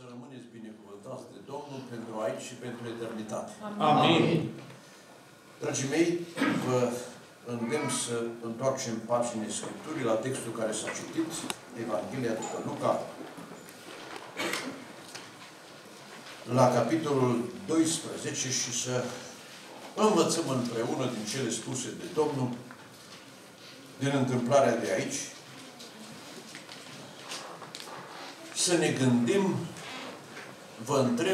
să rămâneți binecuvântați de Domnul pentru aici și pentru eternitate. Amin. Dragii mei, vă îndemn să întoarcem paginile Scripturii la textul care s-a citit, Evanghelia după Luca, la capitolul 12 și să învățăm împreună din cele spuse de Domnul, din întâmplarea de aici, să ne gândim, vă întreb,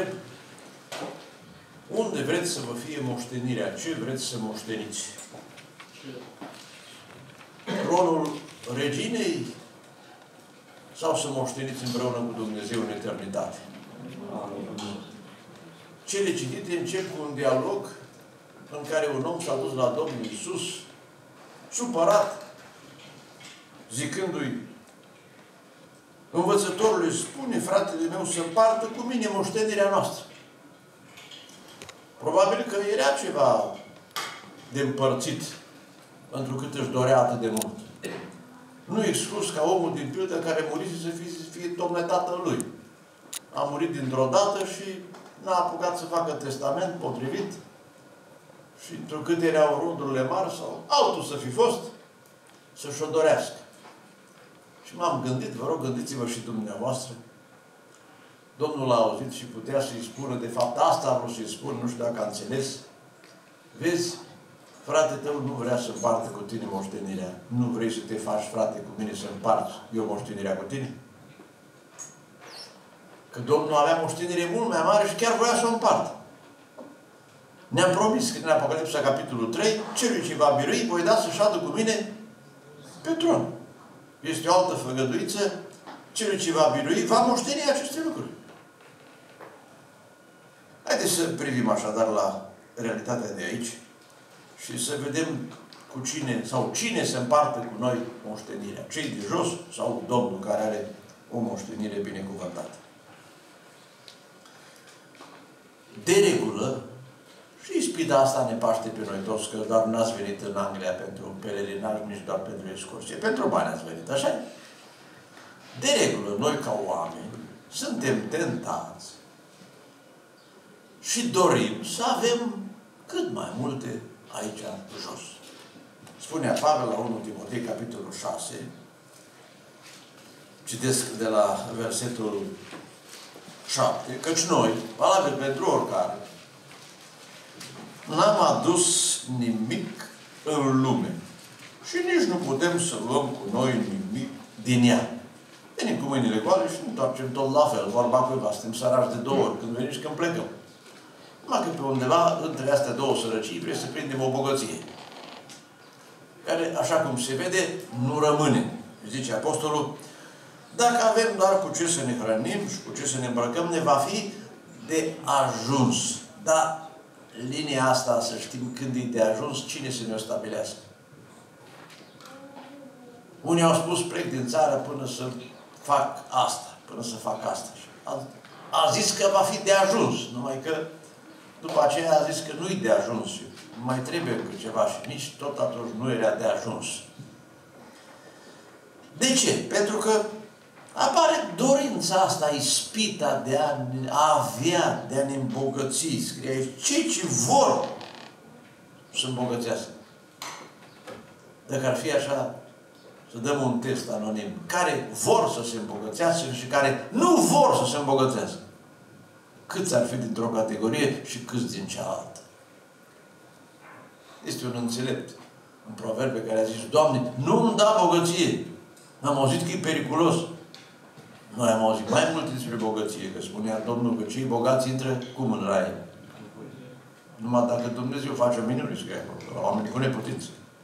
unde vreți să vă fie moștenirea? Ce vreți să moșteniți? Tronul reginei sau să moșteniți împreună cu Dumnezeu în eternitate? Cele citite încep cu un dialog în care un om s-a dus la Domnul Iisus supărat, zicându-i: învățătorule, spune fratele meu să împartă cu mine moștenirea noastră. Probabil că era ceva de împărțit, întrucât își dorea atât de mult. Nu exclus ca omul din pildă care murise să fie tocmai tatăl lui. A murit dintr-o dată și n-a apucat să facă testament potrivit și întrucât erau rudurile mari sau altul să fi fost, să-și o dorească. Și m-am gândit, vă rog, gândiți-vă și dumneavoastră. Domnul a auzit și putea să-i spună, de fapt, asta a vrut să-i spun, nu știu dacă a înțeles. Vezi, fratele tău nu vrea să împartă cu tine moștenirea. Nu vrei să te faci, frate, cu mine să împarți eu moștenirea cu tine? Că Domnul avea moștenire mult mai mare și chiar voia să o împartă. Ne-am promis că în Apocalipsa, capitolul 3, celui ce va birui, voi da să șadă cu mine pe tron. Este o altă făgăduiță, celui ce va birui, va moșteni aceste lucruri. Haideți să privim așadar la realitatea de aici și să vedem cu cine, sau cine se împarte cu noi moștenirea. Cei de jos sau Domnul care are o moștenire binecuvântată. De regulă, și ispita asta ne paște pe noi toți, că doar n-ați venit în Anglia pentru pelerinaj, nici doar pentru excursie. Pentru bani ați venit, așa? De regulă, noi ca oameni suntem tentați și dorim să avem cât mai multe aici jos. Spunea Pavel la 1 Timotei, capitolul 6, citesc de la versetul 7, căci noi, valabil pentru oricare, n-am adus nimic în lume și nici nu putem să luăm cu noi nimic din ea. Venim cu mâinile goale și ne întoarcem tot la fel, vorba cuiva, suntem sărași de două ori, când venim și când plecăm. Numai că pe undeva, între astea două sărăcii, vrem să prindem o bogăție, care, așa cum se vede, nu rămâne. Zice Apostolul, dacă avem doar cu ce să ne hrănim și cu ce să ne îmbrăcăm, ne va fi de ajuns. Dar linia asta, să știm când e de ajuns, cine să ne o stabilească. Unii au spus, plec din țară până să fac asta, până să fac asta. A zis că va fi de ajuns, numai că după aceea a zis că nu-i de ajuns. Mai trebuie încă ceva și nici tot atunci nu era de ajuns. De ce? Pentru că apare dorința asta, ispita de a avea, de a ne îmbogăți. Scrie aici, cei ce vor să îmbogățească. Dacă ar fi așa, să dăm un test anonim. Care vor să se îmbogățească și care nu vor să se îmbogățească. Câți ar fi dintr-o categorie și câți din cealaltă. Este un înțelept. Un proverb pe care a zis, Doamne, nu-mi da bogăție. Am auzit că e periculos. Noi am auzit mai mult despre bogăție, că spunea Domnul că cei bogați intră cum în rai. Numai dacă Dumnezeu face minuni, scrie acolo, la oameni cu neputință.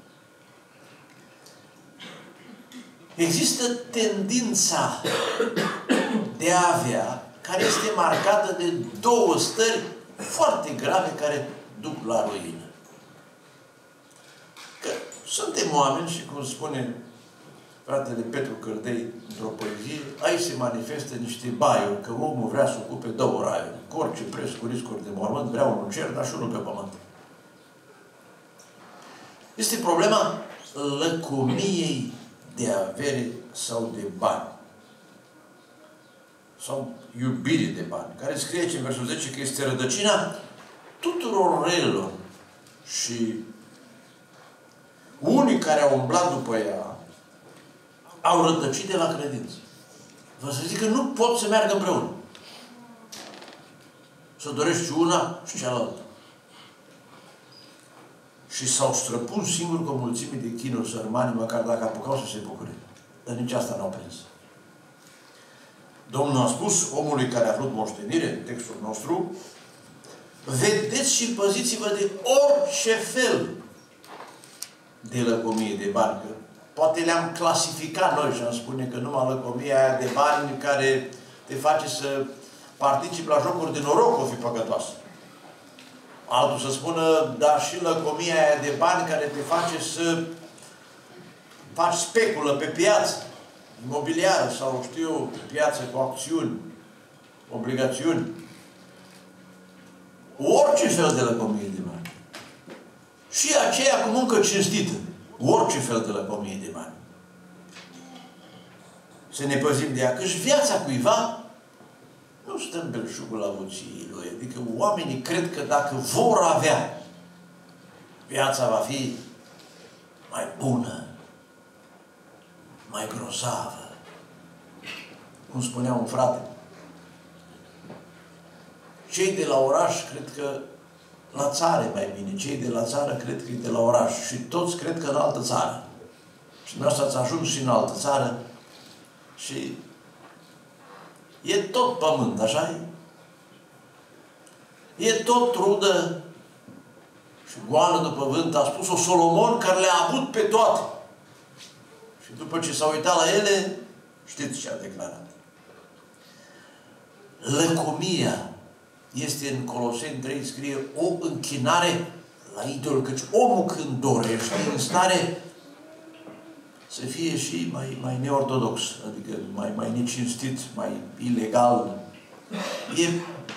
Există tendința de a avea, care este marcată de două stări foarte grave care duc la ruină. Că suntem oameni și, cum spune fratele Petru Cârdei, într-o poezie, aici se manifestă niște baiuri, că omul vrea să ocupe două raiuri. Cu orice preț, cu riscuri de mormânt, vrea unul cer, dar și unul pe pământ. Este problema lăcomiei de avere sau de bani. sau iubire de bani, care scrie în versul 10 că este rădăcina tuturor relelor. Și unii care au umblat după ea au rătăcit de la credință. Vă să zic că nu pot să meargă împreună. Să dorești una și cealaltă. Și s-au străpuns singur cu o mulțime de chinuri sărmani, măcar dacă apucau să se bucure. Dar nici asta n-au prins. Domnul a spus omului care a vrut moștenire, în textul nostru, vedeți și păziți-vă de orice fel de lăcomie de bani. Că poate le-am clasificat noi și am spune că numai lăcomia aia de bani care te face să participi la jocuri de noroc o fi păcătoasă. Altul să spună, dar și lăcomia aia de bani care te face să faci speculă pe piață imobiliară sau, știu eu, pe piață cu acțiuni, obligațiuni. Orice fel de lăcomie de bani. Și aceea cu muncă cinstită. Orice fel de lăcomie de bani. Să ne păzim de ea. Căci viața cuiva nu stă în belșugul avuției lui. Adică oamenii cred că dacă vor avea, viața va fi mai bună, mai grozavă. Cum spunea un frate, cei de la oraș cred că la țară e mai bine. Cei de la țară cred că e de la oraș. Și toți cred că în altă țară. Și noastră ați ajuns și în altă țară. Și e tot pământ, așa e? E tot trudă și goală după vânt. A spus-o Solomon, care le-a avut pe toate. Și după ce s-a uitat la ele, știți ce a declarat. Lăcomia este în Coloseni 3, scrie, o închinare la idol, căci omul când dorește în stare să fie și mai neortodox, adică mai necinstit, mai ilegal. E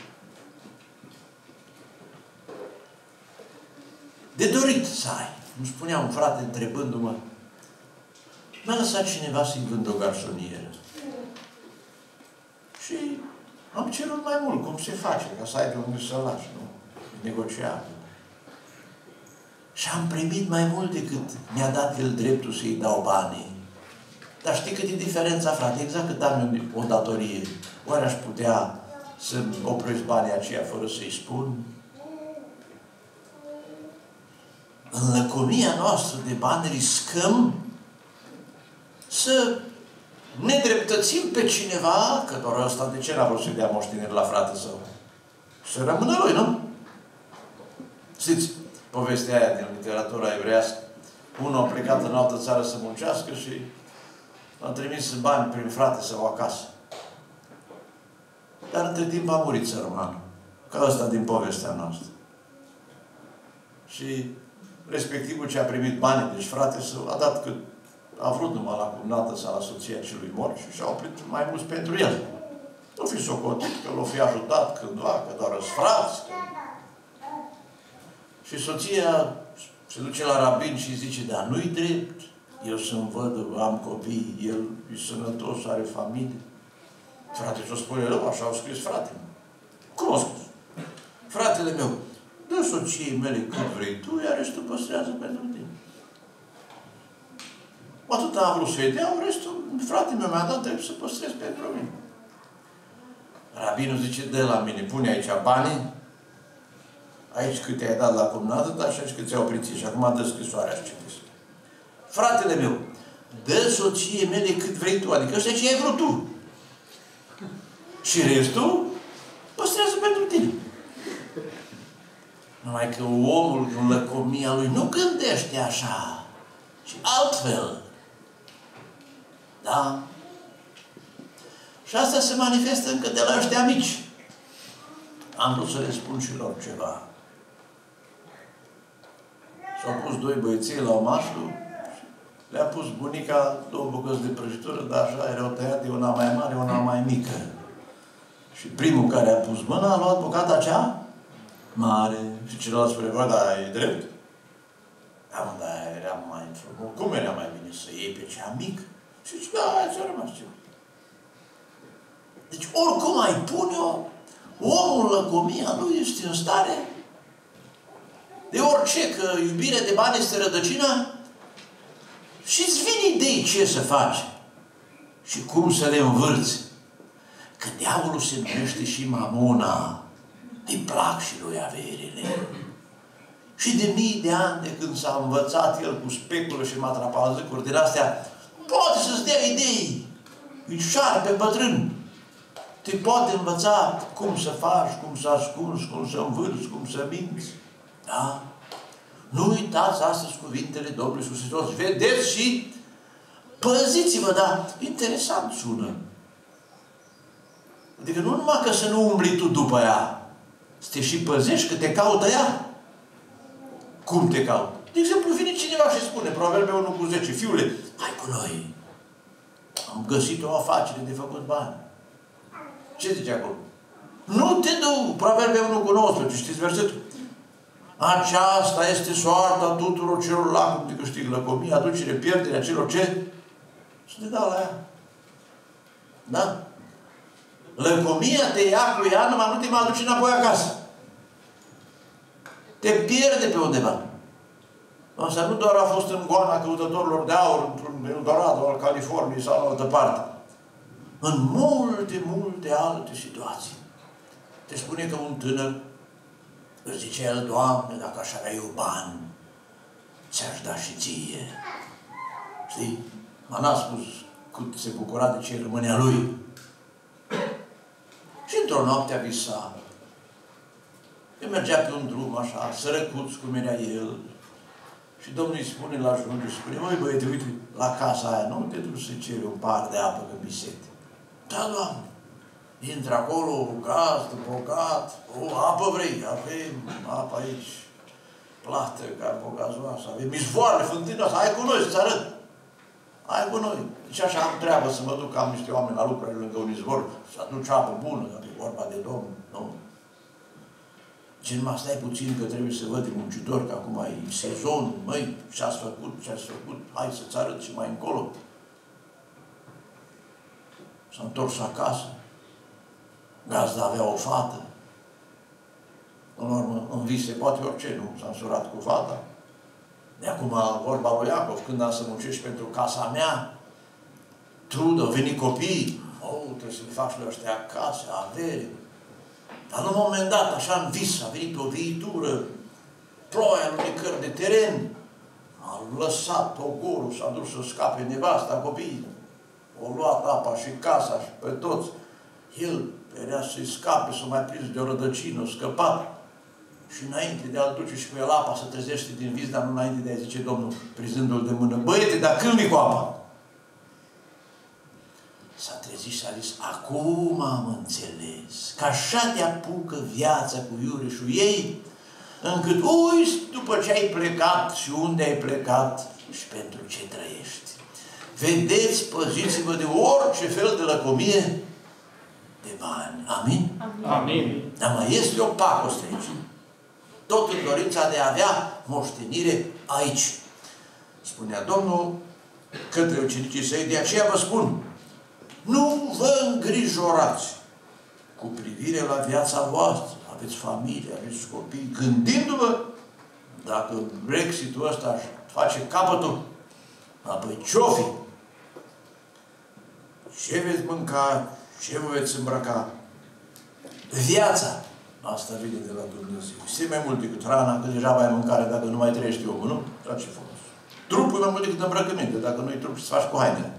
de dorit să ai. Îmi spunea un frate întrebându-mă, m-a lăsat cineva să-i vând o garsonieră. Și am cerut mai mult, cum se face, ca să ai de unde să lași, nu? Negociabil. Și am primit mai mult decât mi-a dat el dreptul să-i dau banii. Dar știi cât e diferența, frate? Exact cât am o datorie. Oare aș putea să opresc banii aceia fără să-i spun? În lăcomia noastră de bani riscăm să nedreptățim pe cineva, că doar ăsta de ce n-a vrut să-i dea moștenire la frate său? Să rămână lui, nu? Știți povestea aia din literatura evreiască? Unul a plecat în altă țară să muncească și a trimis bani prin frate sau acasă. Dar între timp a murit sărmanul. Ca ăsta din povestea noastră. Și respectivul ce a primit banii, deci frate său, a dat cât a vrut numai la cumnată sau la soția celui mort și și-a oprit mai mulți pentru el. Nu fi socotit că l-o fi ajutat cândva, că doar răsfrați. Și soția se duce la rabin și zice, dar nu-i drept. Eu sunt văduvă, am copii, el e sănătos, are familie. Frate, ce-o spune rău, așa au scris fratele. Cum au spus? Fratele meu, dă soției mele cât vrei tu, iar restul păstrează pentru tine. Atât am vrut să-i dea, restul, fratele meu mi-a dat drept să păstrez pentru mine. Rabinul zice, dă la mine, pune aici banii, aici cât ai dat la cumnată, dar și aici cât ți-au oprit și acum dă scrisoarea și citiți. Fratele meu, dă soției mele cât vrei tu, adică ăștia ce ai vrut tu. Și restul păstrează pentru tine. Numai că omul în lăcomia lui nu gândește așa, ci altfel. Da? Și asta se manifestă încă de la ăștia mici. Am vrut să le spun și lor ceva. S-au pus doi băieții la o masă, le-a pus bunica două bucăți de prăjitură, dar așa erau tăiate, una mai mare, una mai mică. Și primul care a pus mâna a luat bucata cea mare. Și celălalt spune, bă, dar e drept? Da, dar era mai frumos. Cum era mai bine să iei pe cea mică? Și zice, da, ți-a rămas ceva. Deci oricum ai pune-o, omul, lăcomia lui este în stare de orice, că iubirea de bani este rădăcina și îți vine idei ce să faci și cum să le învârți. Că diavolul se numește și Mamona, îi plac și lui averile. Și de mii de ani de când s-a învățat el cu speculă și matrapalzâcuri din astea, poate să-ți dea idei. E șarpe bătrân. Te poate învăța cum să faci, cum să ascunzi, cum să învârți, cum să minți. Da? Nu uitați astăzi cuvintele Domnului Iisus Hristos. Vedeți și păziți-vă, dar interesant sună. Adică nu numai că să nu umbli tu după ea, să te și păzești că te caută ea. Cum te caută? De exemplu, vine cineva și spune, Proverbe 1:10, fiule, hai cu noi. Am găsit o afacere de făcut bani. Ce zice acolo? Nu te du, Proverbe 1:19, știți versetul? Aceasta este soarta tuturor celor la cum te câștigă lăcomia, aducere, pierderea celor ce? Să te dau la ea. Da? Lăcomia te ia cu ea, numai nu te mai aduce înapoi acasă. Te pierde pe undeva. Asta nu doar a fost în goana căutătorilor de aur, într-un Eldorado al Californiei sau în altă parte. În multe, multe alte situații. Te spune că un tânăr îți zice el, Doamne, dacă aș avea eu bani, ți-aș da și ție. Știi? M-a n-a spus cât se bucura de ce rămânea lui. Și într-o noapte a visat. Că mergea pe un drum așa, sărăcuț cum era el. Și Domnul îi spune la ajunge, spune, măi băiete, uite, la casa aia, nu te duci să ceri un par de apă, că mi sete. Da, Doamne. Intră acolo, gazdă, bogat, o apă vrei, avem apă aici, plată, carbogazoasă, avem izvoare, fântâna, hai cu noi să-ți arăt. Hai cu noi. Deci așa am treabă să mă duc, am niște oameni la lucrare lângă un izvor, să aduc apă bună, că e vorba de Domnul, nu? Ce numai stai puțin că trebuie să văd de muncitor, că acum e sezon, măi, ce-ați făcut, hai să-ți arăt și mai încolo. S-a întors acasă. Gazda avea o fată. În urmă, în vise, poate orice, nu? S-a însurat cu fata. De acum, vorba lui Iacov, când am să muncești pentru casa mea, trudă, au venit copii, trebuie să le faci la ăștia acasă, avere. Dar la un moment dat, așa în vis, a venit o viitură, ploaia lunecări de teren, a lăsat ogorul, s-a dus să scape nevasta, copiii. O luat apa și casa și pe toți. El perea să-i scape, să mai prins de o rădăcină, scăpat. Și înainte de a-l duce și cu el apa, să trezește din vis, dar nu înainte de a zice Domnul, prizându-l de mână, băiete, dar când vii cu apa? S-a trezit și a zis, acum am înțeles că așa te apucă viața cu iureșul ei, încât uiți după ce ai plecat și unde ai plecat și pentru ce trăiești. Vedeți, păziți-vă de orice fel de lăcomie de bani. Amin? Amin. Dar mai este o pacoste aici. Tot în dorința de a avea moștenire aici. Spunea Domnul către ucenicii săi, de aceea vă spun, nu vă îngrijorați cu privire la viața voastră. Aveți familie, aveți copii. Gândindu-vă, dacă Brexit-ul ăsta își face capătul, apoi ce-o fi? Ce veți mânca? Ce vă veți îmbrăca? Viața. Asta vine de la Dumnezeu. Este mai mult decât hrana, că deja mai mâncare dacă nu mai trăiește omul, nu? Dar ce frumos. Trupul mai mult decât îmbrăcăminte, dacă nu-i trup, să faci cu hainele.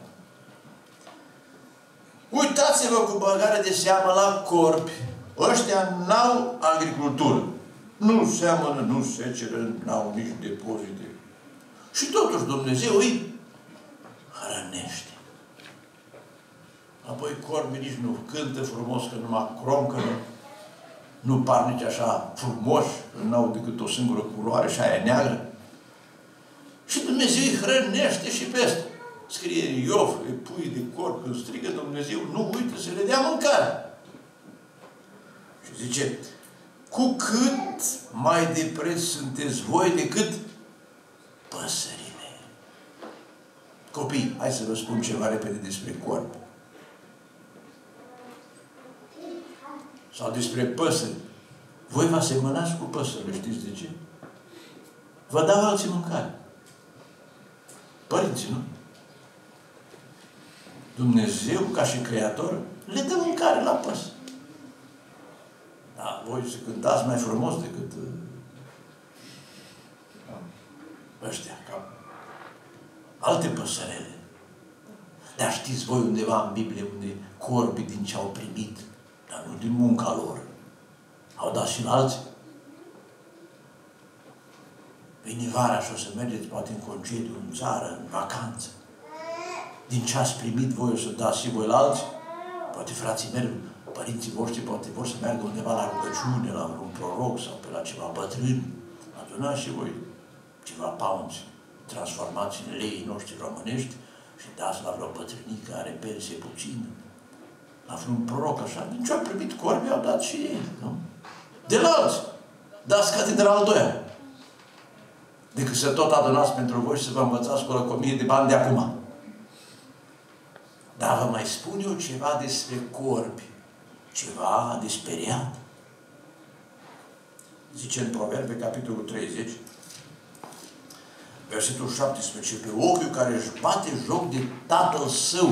Uitați-vă cu băgare de seamă la corpi. Ăștia n-au agricultură. Nu seamănă, nu seceră, n-au nici depozite. Și totuși Dumnezeu îi hrănește. Apoi corbii nici nu cântă frumos, că numai croncănă. Nu par nici așa frumoși, n-au decât o singură culoare și aia neagră. Și Dumnezeu îi hrănește și pe asta. Scrie în Iov, îi pui de corp, când strigă Dumnezeu, nu uită să le dea mâncare. Și zice, cu cât mai de preț sunteți voi decât păsările. Copii, hai să vă spun ceva repede despre corp. Sau despre păsări. Voi vă asemănați cu păsările, știți de ce? Vă dau alții mâncare. Părinții, nu? Dumnezeu, ca și Creator, le dă mâncare la păsări. Da, voi să cântați mai frumos decât ăștia, ca alte păsărele. Dar știți voi undeva în Biblie unde corbii din ce au primit, dar nu din munca lor, au dat și la alții? Vine vara și o să mergeți poate în concediu, în țară, în vacanță. Din ce ați primit voi o să dați și voi la alții? Poate frații merg, părinții voștri poate vor să meargă undeva la rugăciune, la un proroc sau pe la ceva bătrân. Adunați și voi ceva paunți, transformați în leii noștri românești și dați la vreo bătrânică care are pensie puțină. La vreun proroc așa, din ce au primit corbii, au dat și ei, nu? De la alții. Dați catedral 2 decât să tot adunați pentru voi și să vă învățați cu o lăcomie de bani de acum. Dar vă mai spun eu ceva despre corbi. Ceva de speriat. Zice în Proverbe, capitolul 30, versetul 17, pe ochiul care își bate joc de tatăl său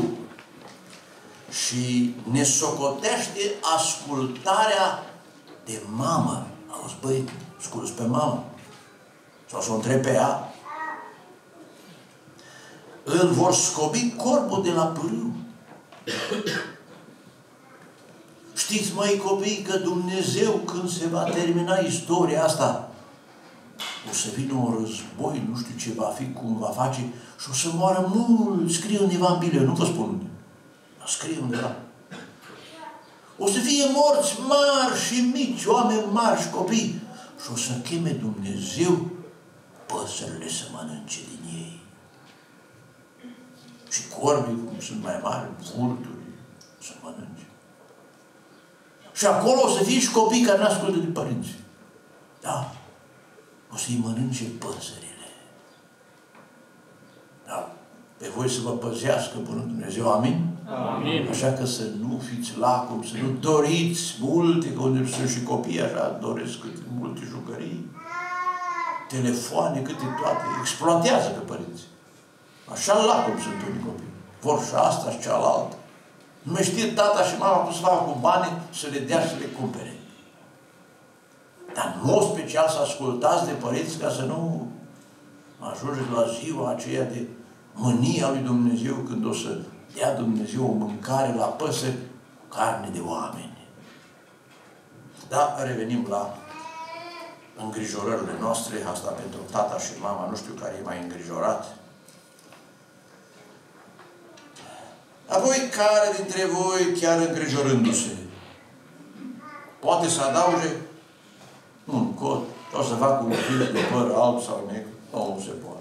și ne socotește ascultarea de mamă. Auzi, băi, asculți pe mamă. Sau să o întrebi pe ea. Îl vor scobi corbul de la pârâu. Știți, măi copii, că Dumnezeu, când se va termina istoria asta, o să vină un război, nu știu ce va fi, cum va face, și o să moară mult. Scrie undeva în Biblie, nu vă spun unde. Scrie undeva. O să fie morți mari și mici, oameni mari și copii. Și o să cheme Dumnezeu păsările să mănânce din ei. Și corbii, cum sunt mai mari, vulturi, să mănânce. Și acolo o să fie și copii care nu ascultă de părinți. Da. O să-i mănânce păsările. Da. Pe voi să vă păzească bunul Dumnezeu. Amin? Amin. Așa că să nu fiți lacom, să nu doriți multe, că unde sunt și copii așa, doresc câte multe jucării, telefoane, câte toate. Exploatează pe părinți. Așa lacom sunt unii copii. Vor și asta și cealaltă. Nu mai știe tata și mama cum să facă cu bani să le dea și să le cumpere. Dar în mod special să ascultați de părinți ca să nu ajungeți la ziua aceea de mânia lui Dumnezeu când o să dea Dumnezeu o mâncare la păsări, carne de oameni. Dar revenim la îngrijorările noastre, asta pentru tata și mama, nu știu care e mai îngrijorat. Apoi, care dintre voi, chiar îngrijorându-se, poate să adauge un cod, o să facă un fir de păr alb sau negru? Nu se poate.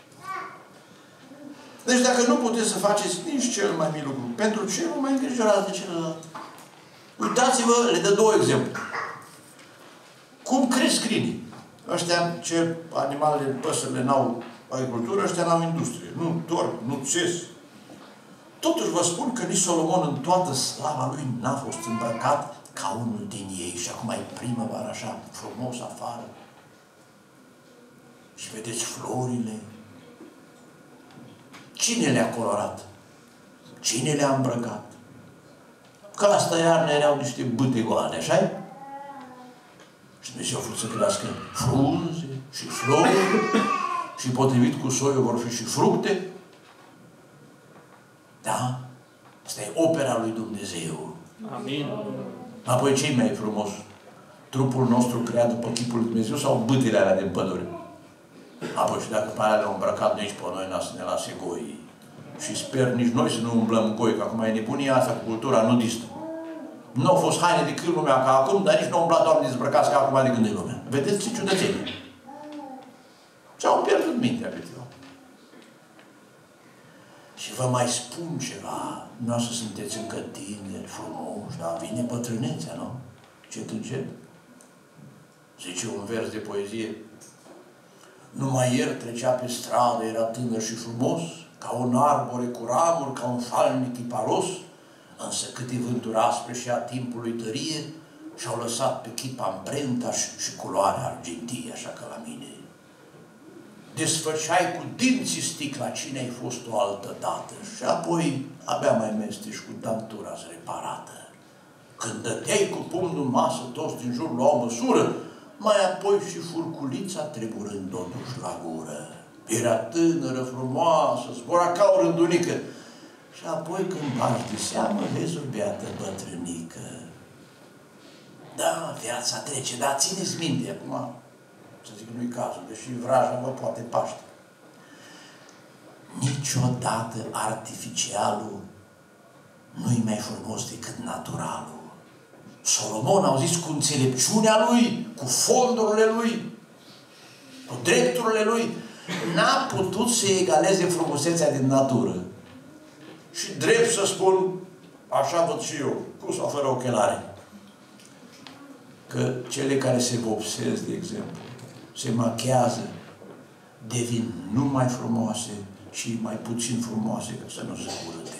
Deci dacă nu puteți să faceți nici cel mai mic lucru, pentru ce nu mai îngrijorați de celălalt? Uitați-vă, le dă două exemple. Cum cresc câinii? Ăștia, ce animalele, păsările n-au agricultură, ăștia n-au industrie. Nu torc, nu țes. Totuși vă spun că nici Solomon în toată slava lui n-a fost îmbrăcat ca unul din ei. Și acum e primăvară așa, frumos afară. Și vedeți florile. Cine le-a colorat? Cine le-a îmbrăcat? Că asta iarna erau niște bâte goale, așa-i? Și Dumnezeu a făcut să crească frunze și flori și potrivit cu soiul vor fi și fructe. Da? Asta e opera lui Dumnezeu. Amin. Apoi ce-i mai frumos? Trupul nostru creat după chipul lui Dumnezeu sau bâtele alea din pădure? Apoi și dacă pe alea le-au îmbrăcat nici pe noi să ne lase goi. Și sper nici noi să nu umblăm goi, că acum e nebunia asta cu cultura nudistă. Nu au fost haine de când lumea ca acum, dar nici nu au umblat oameni dezbrăcați ca acum de când e lumea. Vedeți ce ciudățenie? Și-au pierdut mintea pe tine. Și vă mai spun ceva, nu o să sunteți încă tineri, frumoși, dar vine bătrânețea, nu? Încet, încet. Zice un vers de poezie. Numai ieri trecea pe stradă, era tânăr și frumos, ca un arbore cu ramuri, ca un falnic iparos, însă cât e vântul aspre și a timpului tărie, și-au lăsat pe chip amprenta și culoarea argintie, așa ca la mine. Desfăceai cu dinții sticla cine ai fost o altă dată și apoi abia mai mestești cu dantura reparată. Când dăteai cu pumnul în masă, toți din jur luau măsură, mai apoi și furculița treburând o duși la gură. Era tânără, frumoasă, zbora ca o rândunică. Și apoi când bași de seamă, vezi o beată bătrânică. Da, viața trece, dar țineți minte acum, să zic că nu-i cazul, deși vraja vă poate paște. Niciodată artificialul nu-i mai frumos decât naturalul. Solomon, au zis, cu înțelepciunea lui, cu fondurile lui, cu drepturile lui, n-a putut să egaleze frumusețea din natură. Și drept să spun, așa văd și eu, cu sau fără ochelare, că cele care se vopsesc, de exemplu, se machează, devin nu mai frumoase și mai puțin frumoase, ca să nu se urâte.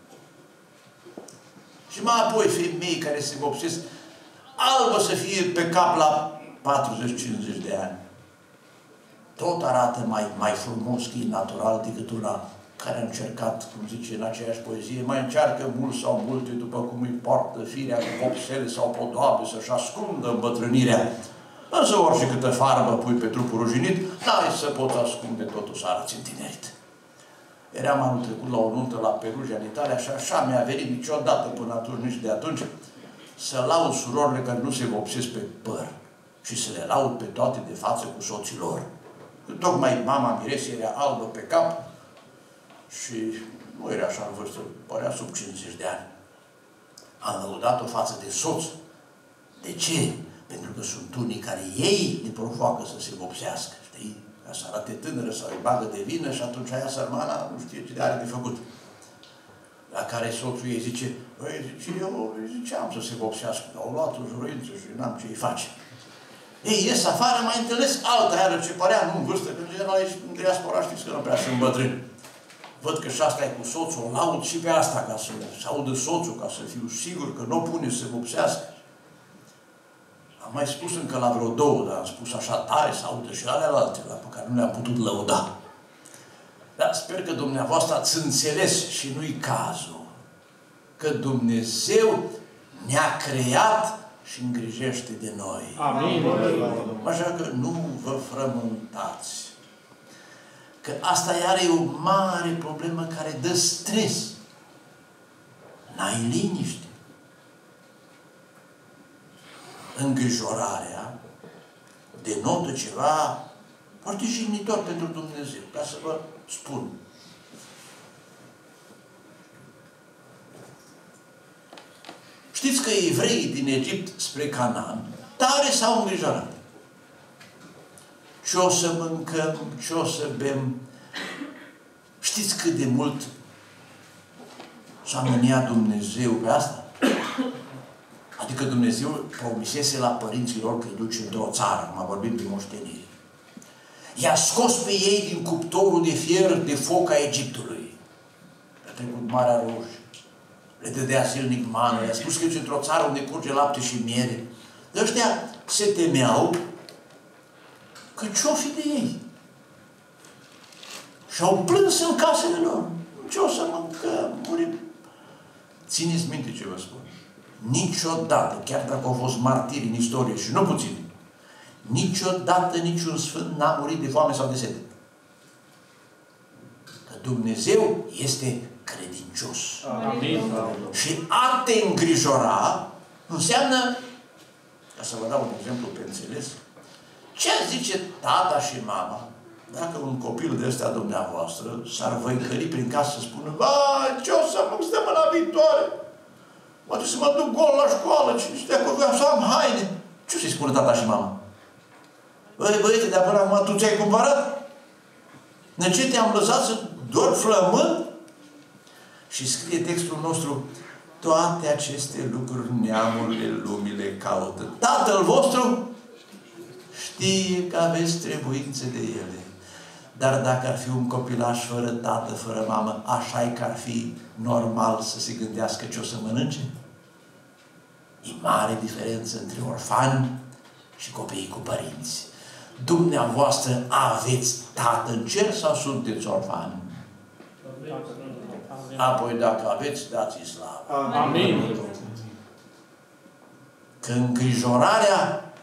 Și mai apoi femei care se vopsesc, albă să fie pe cap la 40-50 de ani. Tot arată mai frumos, că e natural, decât una care a încercat, cum zice în aceeași poezie, mai încearcă mult sau multe, după cum îi poartă firea cu vopsele sau podoabe să-și ascundă îmbătrânirea. Însă orice câtă farbă pui pe trupul ruginit, n-ai să poți ascunde, totul să arăți în tineret. Eram anul trecut la o nuntă la Perugia, în Italia, și așa mi-a venit niciodată până atunci, nici de atunci, să laud surorile care nu se vopsesc pe păr și să le laud pe toate de față cu soții lor. Tocmai mama miresei era albă pe cap și nu era așa în vârstă, părea sub 50 de ani. Am lăudat-o față de soț. De ce? Pentru că sunt unii care ei le provoacă să se vopsească, știi? Ca să arate tânără sau îi bagă de vină și atunci aia sărmana nu știe ce are de făcut. La care soțul ei zice, băi, zice, eu ziceam să se vopsească, dar au luat o juruință și n-am ce-i face. Ei ies afară, mai întâlnesc alta iară ce părea, nu în vârstă, că în general aici în diaspora știți că nu prea sunt bătrâni. Văd că și asta e cu soțul, o laud și pe asta, ca să audă soțul, ca să fiu sigur că nu o pune să se vopsească. Am mai spus încă la vreo două, dar am spus așa tare să audă și alelalte, pe care nu le-am putut lăuda. Dar sper că dumneavoastră ați înțeles și nu-i cazul, că Dumnezeu ne-a creat și îngrijește de noi. Amin. Așa că nu vă frământați. Că asta iar e o mare problemă care dă stres. N-ai liniște. Îngrijorarea denotă ceva foarte jignitor pentru Dumnezeu. Ca să vă spun. Știți că evreii din Egipt spre Canaan tare s-au îngrijorat. Ce o să mâncăm, ce o să bem. Știți cât de mult s-a mâniat Dumnezeu pe asta? Adică Dumnezeu promisese la părinții lor că îi duce într-o țară, acum vorbim de moștenire. I-a scos pe ei din cuptorul de fier de foc a Egiptului. Le-a trecut Marea Roșie. Le dădea zilnic mană. Le-a spus că duce într-o țară unde curge lapte și miere. De ăștia se temeau că ce-o fi de ei? Și-au plâns în casele lor. Ce o să mâncăm? Murim. Țineți minte ce vă spun. Niciodată, chiar dacă au fost martiri în istorie și nu puțini, niciodată niciun sfânt n-a murit de foame sau de sete. Că Dumnezeu este credincios. Amin. Și a te îngrijora înseamnă, ca să vă dau un exemplu pe înțeles, ce zice tata și mama dacă un copil de ăstea dumneavoastră s-ar văicări prin casă să spună, vai, ce o să mă săptămâna viitoare? Poate să mă duc gol la școală, cine știa că vreau să am haine. Ce o să-i spună tata și mama? Băi, băiete, de până acum tu ți-ai cumpărat? De ce te-am lăsat să dormi flămând? Și scrie textul nostru, toate aceste lucruri neamurile lumii le caută. Tatăl vostru știe că aveți trebuințe de ele. Dar dacă ar fi un copilaș fără tată, fără mamă, așa e că ar fi normal să se gândească ce o să mănânce? E mare diferență între orfani și copiii cu părinți. Dumneavoastră aveți Tată în cer sau sunteți orfani? Apoi dacă aveți, dați-i slavă. Amin. Că îngrijorarea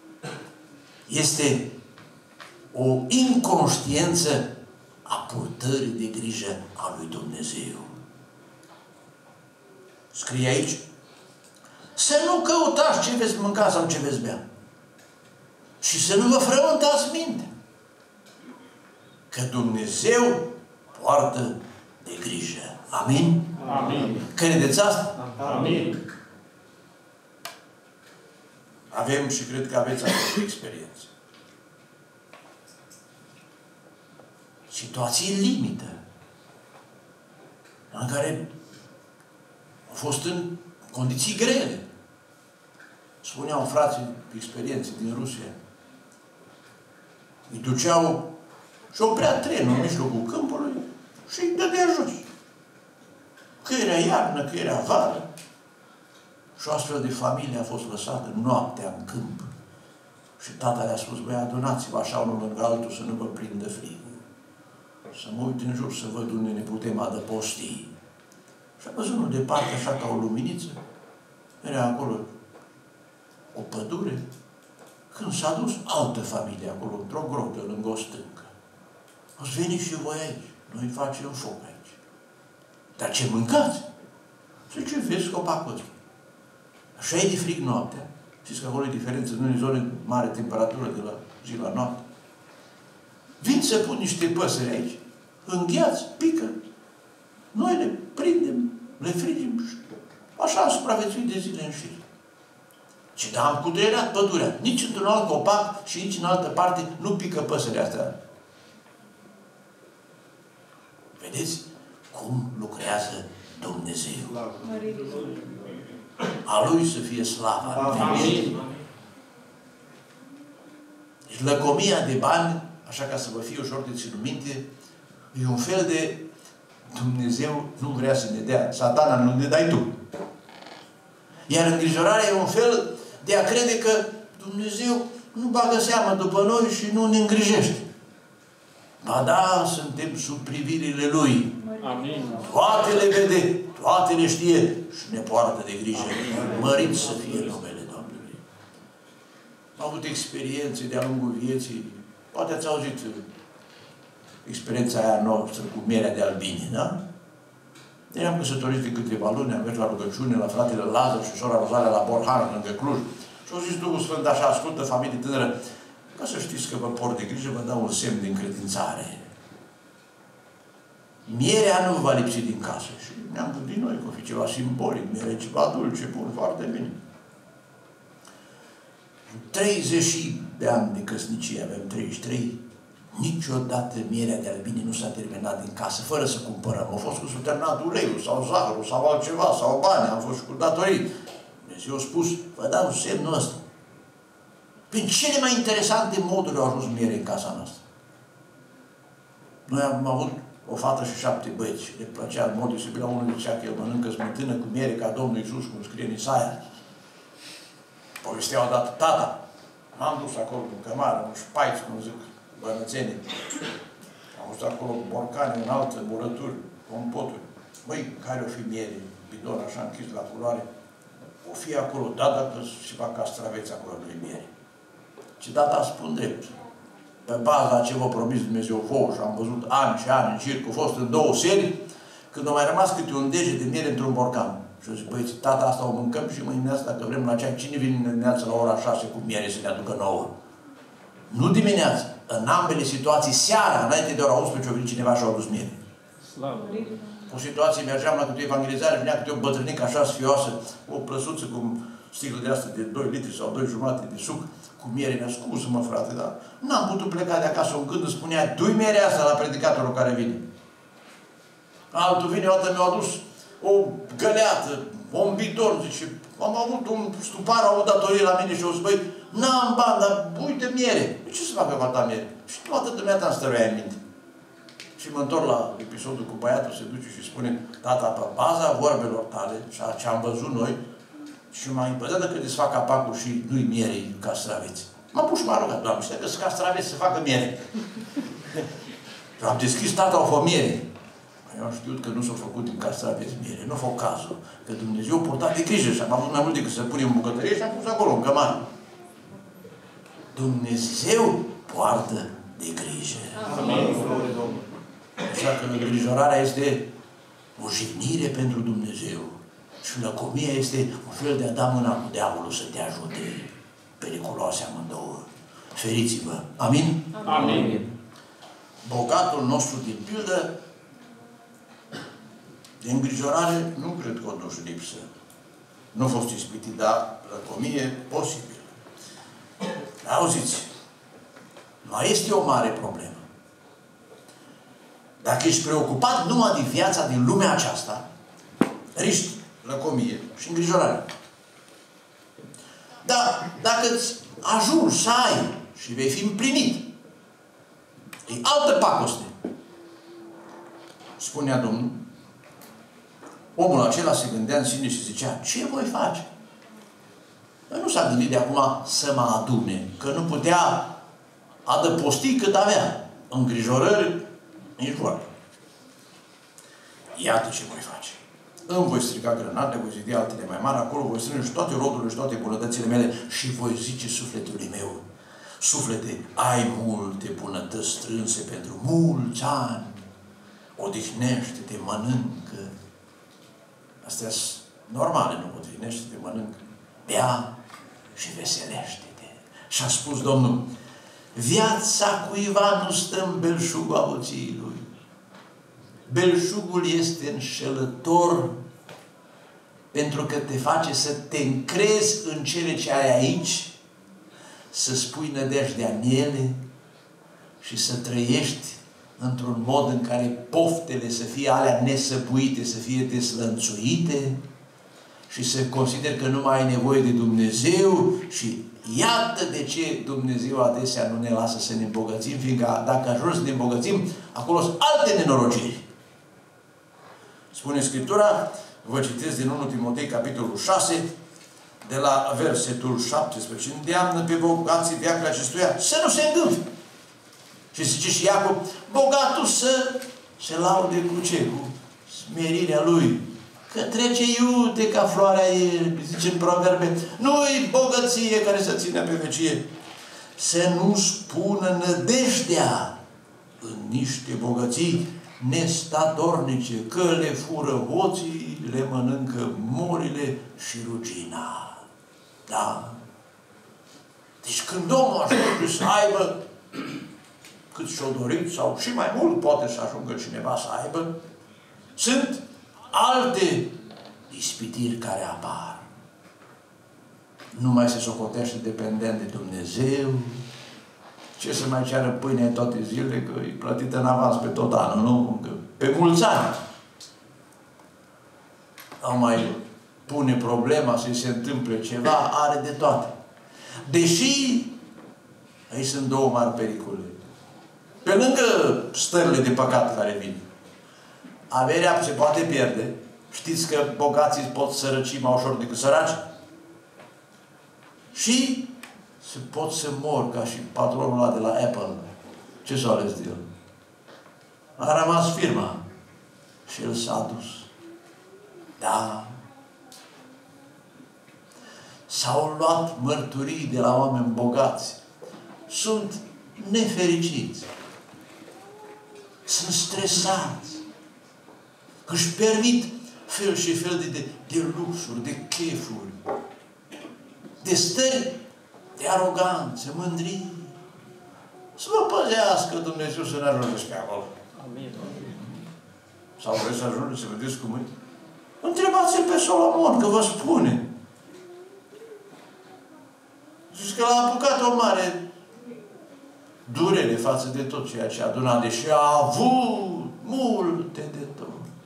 este o inconștiență a purtării de grijă a lui Dumnezeu. Scrie aici: să nu căutați ce veți mânca sau ce veți bea. Și să nu vă frământați mintea. Că Dumnezeu poartă de grijă. Amin? Amin. Credeți asta? Amin. Avem și cred că aveți această experiență. Situații limită, în care au fost în condiții grele. Spuneau frații de experiențe din Rusia. Îi duceau și oprea trenul în mijlocul câmpului și îi dădea jos. Că era iarnă, că era vară. Și o astfel de familie a fost lăsată noaptea în câmp. Și tata le-a spus: băi, adunați-vă așa unul lângă altul să nu vă prindă frig. Să mă uit în jur să văd unde ne putem adăposti. Și a văzut unul departe, așa ca o luminiță. Era acolo o pădure. Când s-a dus altă familie acolo, într-o grotă, lângă o stâncă. Ați venit și voi aici. Noi facem foc aici. Dar ce mâncați? Zice, vezi copacul ăsta. Așa e de frig noaptea. Știți că acolo e diferență, nu e zone mare temperatură de la zi la noapte. Vin să pun niște păsări aici, îngheați, pică. Noi le prindem, le frigim și așa am supraviețuit de zile în șir. Și da, am cutreierat pădurea. Nici într-un alt copac și nici în altă parte nu pică păsările astea. Vedeți cum lucrează Dumnezeu. A Lui să fie slava. Amin. Deci lăcomia de bani, așa ca să vă fie ușor de ținut minte, e un fel de Dumnezeu nu vrea să ne dea. Satana, nu ne dai tu. Iar îngrijorarea e un fel de a crede că Dumnezeu nu bagă seamă după noi și nu ne îngrijește. Ba da, suntem sub privirile Lui. Amin. Toate le vede, toate le știe și ne poartă de grijă. Mărit să fie numele Domnului. Am avut experiențe de-a lungul vieții. Poate ați auzit experiența aia noastră cu mierea de albine, da? Ne-am căsătorit de câteva luni, am mers la rugăciune, la fratele Lazar și sora Rozalea la Borhan, lângă Cluj. Și au zis Duhul Sfânt, așa, ascultă, familie tânără, ca să știți că vă port de grijă, vă dau un semn de încredințare. Mierea nu va lipsi din casă. Și ne-am gândit noi că o fi ceva simbolic, mierea ceva dulce, bun, foarte bine. 30 de ani de căsnicie, avem 33, niciodată mierea de albine nu s-a terminat din casă, fără să cumpărăm. Au fost cu terminat uleiul, sau zahărul, sau altceva, sau bani, am fost și cu datorii. Dumnezeu a spus, vă dau semnul ăsta. Prin cele mai interesante moduri au ajuns miere în casa noastră. Noi am avut o fată și 7 băieți și le plăcea în mod deosebit. La unul zicea că el mănâncă smântână cu miere ca Domnul Iisus, cum scrie în Isaia. Povestea odată, tata, m-am dus acolo în cămară, în șpaiți, cum zic, bănățenii. Am văzut acolo borcane în altă, murături, compoturi. Măi, care o fi miere, bidon așa închis la culoare, o fi acolo, da, dacă ceva castraveți acolo, nu-i miere. Și tata spun drept. Pe baza ce v-a promis Dumnezeu vouă și am văzut ani și ani în circ, au fost în 2 serii, când a mai rămas câte un deget de miere într-un borcan. Și eu zic, băieți, tata, asta o mâncăm și mâine asta, dacă vrem la ceea, cine vine dimineața la ora 6 cu miere să ne aducă nouă? Nu dimineața. În ambele situații, seara, înainte de ora 11, a venit cineva și a adus miere. Slavă. O situație, mergeam la câte evangelizare, venea câte o bătrânică așa sfioasă, o plăsuță cu sticlă de asta de 2 litri sau 2 jumate de suc, cu miere. Ne-a scuză-mă, frate, dar n-am putut pleca de acasă. Un gând îmi spunea, du-i mierea asta la predicatorul care vine. Altul vine, o dată mi-a adus o găleată, un bidon, zice, am avut un stupar, o datorie la mine și o zis, băi, n-am bani, dar uite miere. De ce să facă cu ta miere? Și toată dumneata îmi stăruia în minte. Și mă întorc la episodul cu băiatul, se duce și spune, tata, pe baza vorbelor tale și a ce am văzut noi, Și m-a impădat dacă desfac capacul și nu-i mierei castraveți. M-am pus și m-a rugat, Doamne, știi că sunt castraveți să facă miere. Și am deschis tata o fămiere. Eu am știut că nu s-au făcut din castraveți miere. Nu a fost cazul. Că Dumnezeu a purtat de grijă și am avut mai mult decât să punem în bucătărie și am pus acolo, în cămare. Dumnezeu poartă de grijă. Amin. Așa că îngrijorarea este o jignire pentru Dumnezeu. Și lăcomia este un fel de a da mâna cu diavolul să te ajute. Periculoase amândouă. Feriți-vă. Amin? Amin. Bogatul nostru din pildă, de îngrijorare, nu cred că o duși lipsă. Nu a fost ispitit, dar lăcomie posibil. Auziți, mai este o mare problemă. Dacă ești preocupat numai de viața din lumea aceasta, riști lăcomie și îngrijorare. Dar dacă îți ajungi să ai și vei fi împlinit, e altă pacoste. Spunea Domnul, omul acela se gândea în sine și zicea, ce voi face? Nu s-a gândit de acum să mă adune, că nu putea adăposti cât avea. Îngrijorări, nici vorba. Iată ce voi face. Îmi voi strica grănade, voi zidi altele mai mari, acolo voi strânge și toate rodurile și toate bunătățile mele și voi zice sufletului meu, suflete, ai multe bunătăți strânse pentru mulți ani. Odihnește-te, mănâncă. Astea-s normale, nu? Odihnește-te, mănâncă. Bea și veselește-te. Și a spus Domnul, viața cuiva nu stă în belșugul avuției lui. Belșugul este înșelător pentru că te face să te încrezi în cele ce ai aici, să spui nădejdea în ele și să trăiești într-un mod în care poftele să fie alea nesăbuite, să fie deslănțuite și să consideri că nu mai ai nevoie de Dumnezeu și iată de ce Dumnezeu adesea nu ne lasă să ne îmbogățim, fiindcă dacă ajungi să ne îmbogățim, acolo sunt alte nenorociri. Spune Scriptura, vă citesc din 1 Timotei, capitolul 6, de la versetul 17. Îndeamnă pe bogații veacului acestuia să nu se îngânfe. Și zice și Iacob, bogatul să se laude cu ce? Cu smerirea lui. Că trece iute ca floarea ierbii, zice în Proverbe. Nu-i bogăție care să țină pe vecie. Să nu-și pună nădejdea în niște bogății nestatornice, că le fură hoții, le mănâncă morile și rugina. Da? Deci când omul ajunge să aibă cât și-o dorit, sau și mai mult poate să ajungă cineva să aibă, sunt alte ispitiri care apar. Nu mai se socotește dependent de Dumnezeu. Ce să mai ceară pâine toate zilele, că e plătită în avans pe tot anul, nu? Că pe mulți ani. Nu mai pune problema să-i se întâmple ceva, are de toate. Deși aici sunt două mari pericole. Pe lângă stările de păcat care vin, averea se poate pierde. Știți că bogații pot sărăci mai ușor decât săraci? Și se pot să mor ca și patronul ăla de la Apple. Ce s-a ales de el? A rămas firma. Și el s-a dus. Da. S-au luat mărturii de la oameni bogați. Sunt nefericiți. Sunt stresați. Își permit fel și fel de luxuri, de chefuri, de stări de aroganță, mândrie. Să vă păzească Dumnezeu să ne ajungeți pe acolo. Amin. Sau vreți să ajungeți să vedeți cum e? Întrebați-l pe Solomon, că vă spune. Zici că l-a apucat o mare durere față de tot ceea ce a adunat, deși a avut multe de tot.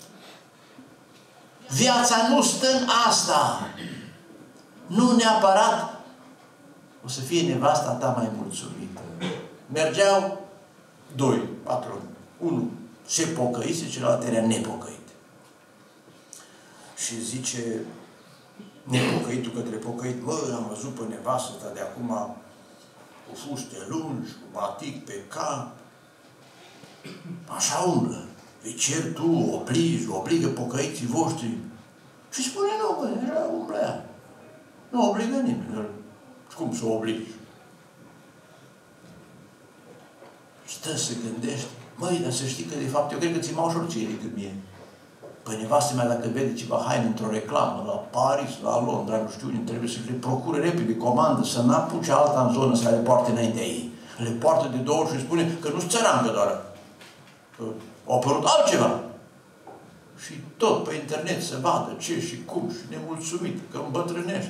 Viața nu stă în asta. Nu neapărat o să fie nevasta ta mai mulțumită. Mergeau doi patroni. Unul se pocăise, celălalt era nepocăit. Și zice nepocăitul către pocăit, mă, am văzut pe nevastă ta de acum cu fuste lungi, cu batic pe cap. Așa umblă. Îi cer tu, obligă pocăiții voștri. Și spune, nu, bă, așa umblă ea. Nu obligă nimeni. Cum să o obligi? Stă, se gândește. Măi, dar să știi că, de fapt, eu cred că ți-e mai ușor ție decât mie. Păi nevastă mea, dacă vede ceva haine într-o reclamă, la Paris, la Londra, nu știu unde, trebuie să le procure repede, comandă, să n-apuce alta în zonă să le poarte înaintea ei. Le poartă de 2 ori și spune că nu-ți țărancă doar. Că a apărut altceva. Și tot pe internet să vadă ce și cum și nemulțumit, că îmbătrânește.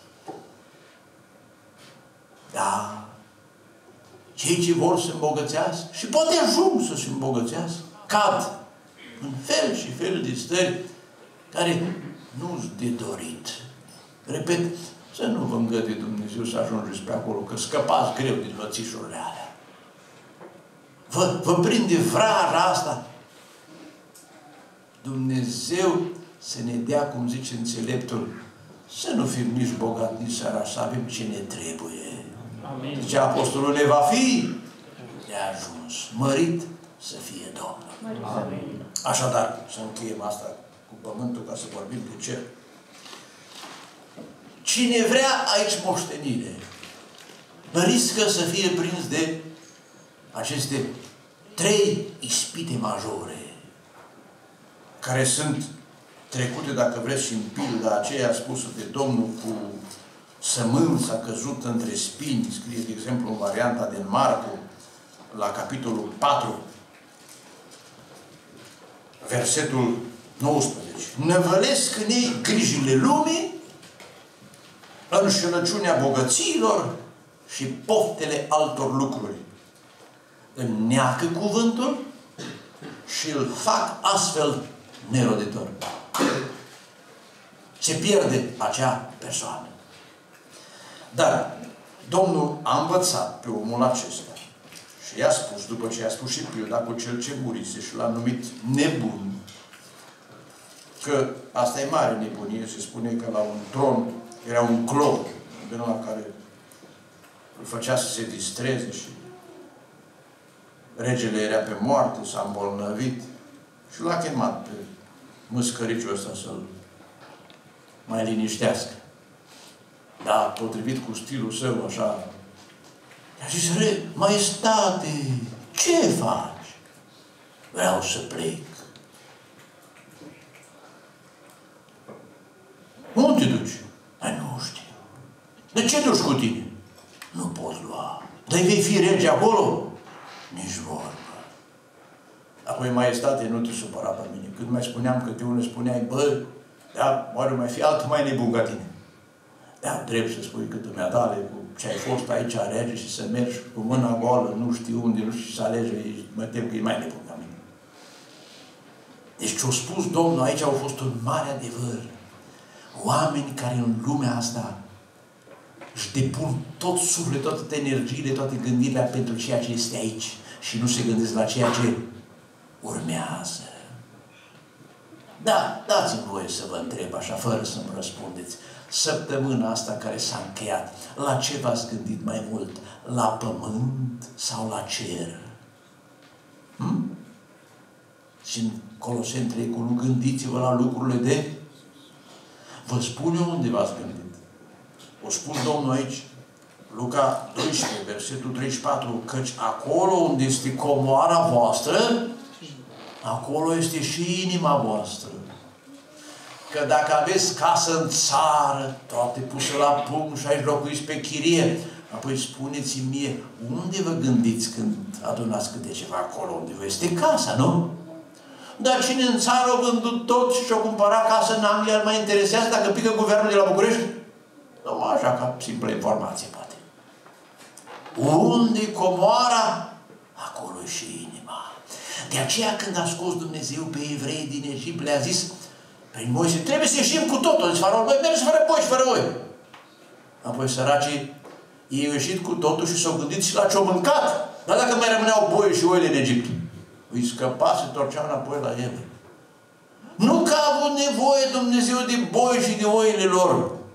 Da. Cei ce vor să îmbogățească și poate ajung să se îmbogățească, cad în fel și fel de stări care nu-s de dorit. Repet, să nu vă îngăduie Dumnezeu să ajungeți pe acolo, că scăpați greu din hățișurile alea. Vă prinde vraja asta. Dumnezeu să ne dea, cum zice înțeleptul, să nu fim nici bogat, nici sărași, să avem ce ne trebuie. Amin. Zice Apostolul, ne va fi de ajuns, mărit să fie Domnul. Amin. Așadar, să încheiem asta cu pământul ca să vorbim de cer. Cine vrea aici moștenire, riscă să fie prins de aceste 3 ispite majore, care sunt trecute, dacă vreți, și în pilda aceea spusă de Domnul cu sămânța căzută între spini, scrie, de exemplu, în varianta din Marcu, la capitolul 4, versetul 19. Năvălesc în ei grijile lumii, înșelăciunea bogățiilor și poftele altor lucruri. Înneacă cuvântul și îl fac astfel neroditor. Se pierde acea persoană. Dar Domnul a învățat pe omul acesta și i-a spus, după ce i-a spus și pilda cu cel ce murise și l-a numit nebun, că asta e mare nebunie, se spune că la un tron era un clon, din ăla care îl făcea să se distreze și regele era pe moarte, s-a îmbolnăvit și l-a chemat pe mâscăriciul ăsta să-l mai liniștească. Da, potrivit cu stilul său, așa, a zis, maestate, ce faci? Vreau să plec. Unde te duci? Nu știu. De ce duci cu tine? Nu poți lua. Dar vei fi rege acolo? Nici vorbă. Apoi, maestate, nu te supăra pe mine. Când mai spuneam că de unul spuneai, bă, da, oare mai fi altul mai nebun ca tine. Da, drept să spui că dumneatale, cu ce ai fost aici rege și să mergi cu mâna goală, nu știu unde, nu știu ce să alege, mă tem că e mai nebun ca mine. Deci ce-a spus Domnul aici au fost un mare adevăr. Oameni care în lumea asta își depun tot sufletul, toate energiile, toate gândirile pentru ceea ce este aici și nu se gândesc la ceea ce urmează. Da, dați-mi voie să vă întreb așa, fără să-mi răspundeți. Săptămâna asta care s-a încheiat, la ce v-ați gândit mai mult? La pământ sau la cer? Și în Coloseni 3, nu gândiți-vă la lucrurile de... Vă spun eu unde v-ați gândit. O spun Domnul aici, Luca 12, versetul 34, căci acolo unde este comoara voastră, acolo este și inima voastră. Că dacă aveți casă în țară, toate puse la punct și aici locuiți pe chirie, apoi spuneți-mi mie, unde vă gândiți când adunați câte ceva acolo unde vă este casa, nu? Dar cine în țară a vândut tot și și-a cumpărat casă în Anglia, îl mai interesează dacă pică guvernul de la București? Numai așa, ca simplă informație, poate. Unde comoara, acolo și inima. De aceea când a scos Dumnezeu pe evrei din Egipt, le-a zis prin Moise, trebuie să ieșim cu totul. Deci faraon, noi mergi fără boi și fără oi. Apoi săracii, ei au ieșit cu totul și s-au gândit și la ce-au mâncat. Dar dacă mai rămâneau boi și oile în Egipt, îi scăpa, se torceau înapoi la ele. Nu că a avut nevoie Dumnezeu de boi și de oile lor,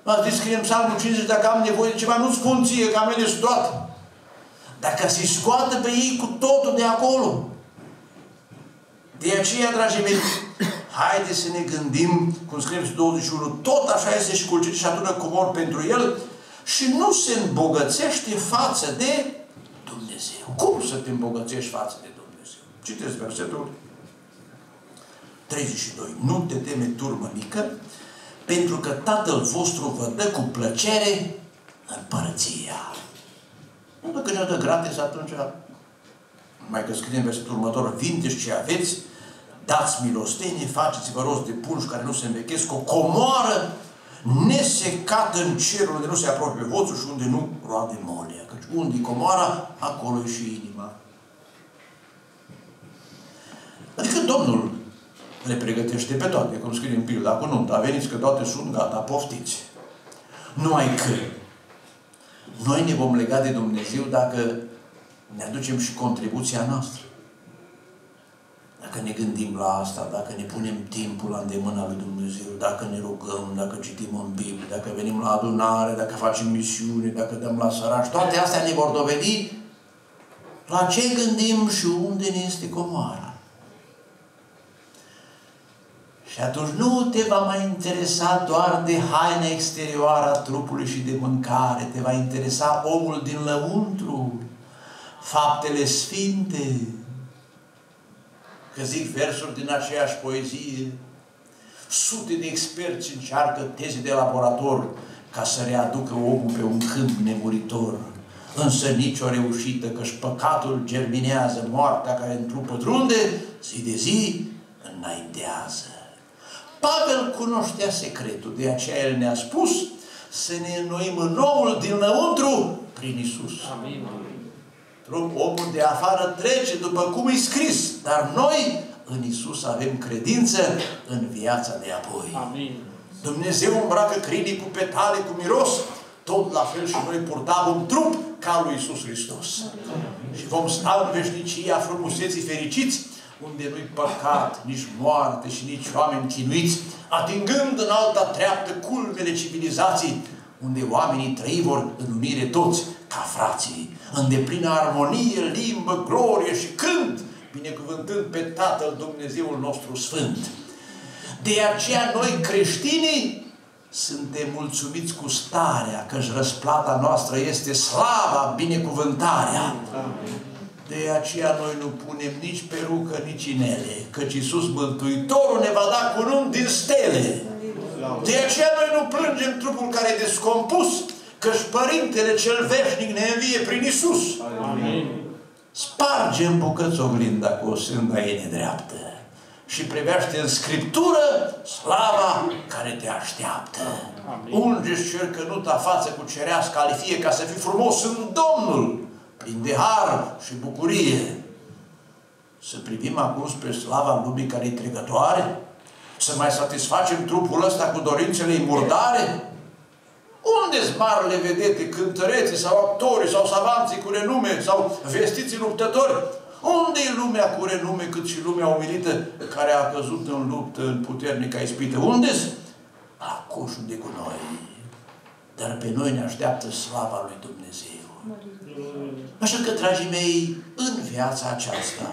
M-ați zis că în Psalmul 50, dacă am nevoie de ceva, nu spun ție, că amele sunt toate. Dacă se scoată pe ei cu totul de acolo. De aceea, dragii mei, haideți să ne gândim, cum scrie în 21, tot așa este și culcit și adună comori pentru el și nu se îmbogățește față de Dumnezeu. Cum să te îmbogățești față de Dumnezeu? Citeți versetul 32. Nu te teme, turmă mică, pentru că Tatăl vostru vă dă cu plăcere împărăția. Nu dacă ne-o dă gratis, atunci, mai că scrie în versetul următor, vindeți ce aveți, dați milostenie, faceți-vă rost de pungi care nu se învechesc, o comoară nesecată în cerul unde nu se apropie voțul și unde nu roade molia. Căci unde e comoara, acolo e și inima. Adică Domnul le pregătește pe toate, cum scrie în pilda cu nunta. Veniți că toate sunt gata, poftiți. Numai că noi ne vom lega de Dumnezeu dacă ne aducem și contribuția noastră. Dacă ne gândim la asta, dacă ne punem timpul la îndemâna lui Dumnezeu, dacă ne rugăm, dacă citim în Biblie, dacă venim la adunare, dacă facem misiune, dacă dăm la săraci, toate astea ne vor dovedi la ce gândim și unde ne este comoara. Și atunci nu te va mai interesa doar de haina exterioară a trupului și de mâncare, te va interesa omul din lăuntru, faptele sfinte. Că zic versuri din aceeași poezie, sute de experți încearcă teze de laborator ca să readucă omul pe un câmp nemuritor. Însă nicio reușită, că-și păcatul germinează, moartea care în trup pătrunde, zi de zi înaintează. Pavel cunoștea secretul, de aceea el ne-a spus să ne înnoim în omul dinăuntru prin Iisus. Amin. Omul de afară trece după cum e scris, dar noi în Iisus avem credință în viața de apoi. Amin. Dumnezeu îmbracă crinii cu petale, cu miros, tot la fel și noi purtăm un trup ca lui Iisus Hristos. Amin. Și vom sta în veșnicia frumuseții fericiți, unde nu-i păcat, nici moarte și nici oameni chinuiți, atingând în alta treaptă culmele civilizației, unde oamenii trăi vor în unire toți ca frații, în deplină armonie, limbă, glorie și cânt, binecuvântând pe Tatăl Dumnezeul nostru Sfânt. De aceea noi creștinii suntem mulțumiți cu starea, căci răsplata noastră este slava, binecuvântarea. De aceea noi nu punem nici perucă, nici inele, căci Iisus Mântuitorul ne va da cununi din stele. De aceea noi nu plângem trupul care e descompus, căci Părintele cel veșnic ne învie prin Iisus. Amin. Sparge în bucăți oglinda cu o sânda ei nedreaptă și privește în Scriptură slava care te așteaptă. Unge-și cercănuta față cu cerească alifie ca să fii frumos în Domnul, plin de har și bucurie. Să privim acum spre slava lumii care e trecătoare? Să mai satisfacem trupul ăsta cu dorințele murdare? Unde-s marile vedete, cântăreții sau actorii sau savanții cu renume sau vestiții luptători? Unde e lumea cu renume cât și lumea umilită care a căzut în luptă, în puternică ispită? Unde-s? Acolo de cu noi. Dar pe noi ne așteaptă slava lui Dumnezeu. Așa că, dragii mei, în viața aceasta